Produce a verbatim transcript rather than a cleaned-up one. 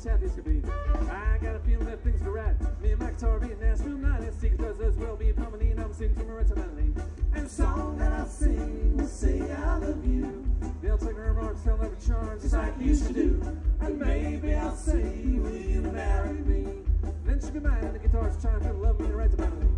as happy as could be. I got a feeling that things go right. Me and my guitar being Nashville night, and secret does as well be a harmony, and I'm singing to Marissa Melanie. And the song that I sing will say I love you. They'll take her remarks, they'll never charge, just like you used to do. And maybe I'll say, will you marry me? Then she'll be mine, and the guitar's trying to love me and write about me.